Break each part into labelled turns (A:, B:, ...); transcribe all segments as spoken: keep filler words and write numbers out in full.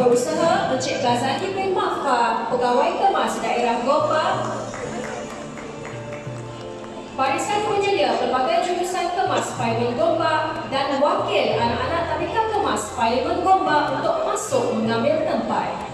A: Berusaha Encik Ghazali bin Mafkar, Pegawai Kemas Daerah Gombak, barisan penyelia pelbagai jurusan Kemas Parlimen Gombak dan wakil anak-anak tadika Kemas Parlimen Gombak untuk masuk mengambil tempat.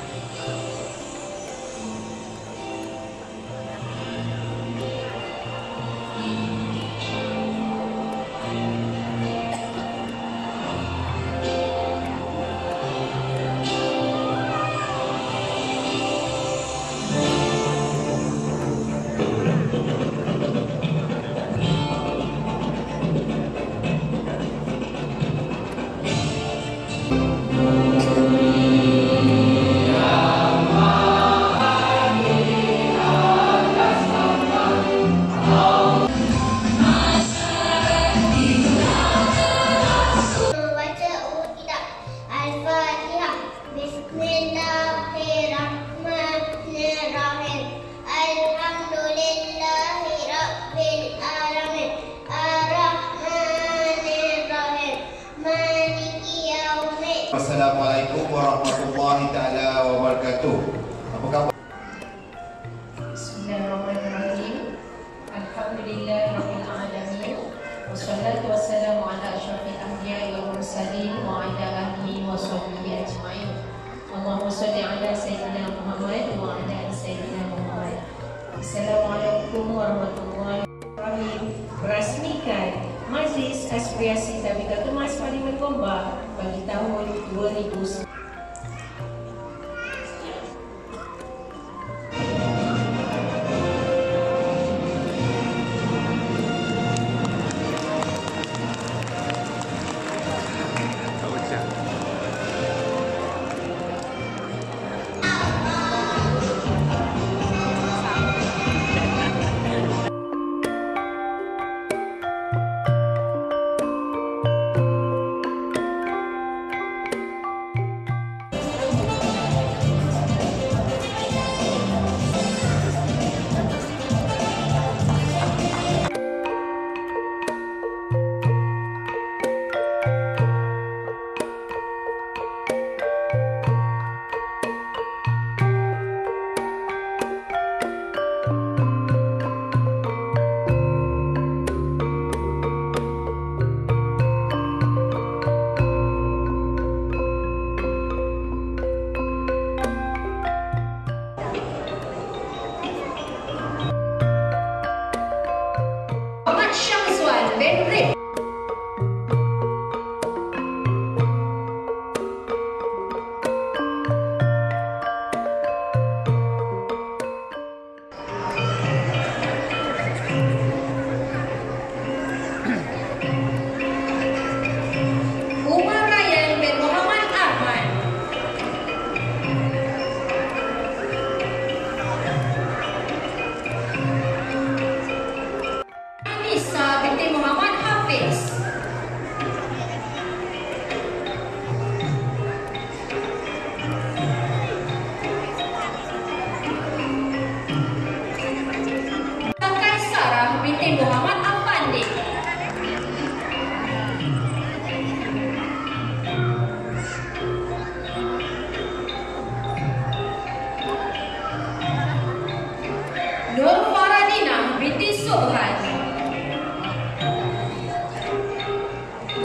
B: Assalamualaikum warahmatullahi taala wabarakatuh. Apa khabar?
A: Bismillahirrahmanirrahim. Alhamdulillahirabbil alamin. Wassalatu wassalamu ala asyrafil anbiya'i wal mursalin wa ala alihi wa sahbihi ajma'in. Allahumma shalli ala sayyidina Muhammad wa ala ali sayyidina Muhammad. Assalamualaikum warahmatullahi wabarakatuh. Rasmikan Majlis Aspirasi Tadika Kemas Parlimen Gombak bagi tahun dua ribu sembilan belas.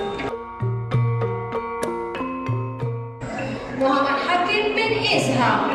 A: Muhammad Hakim bin Ishaq.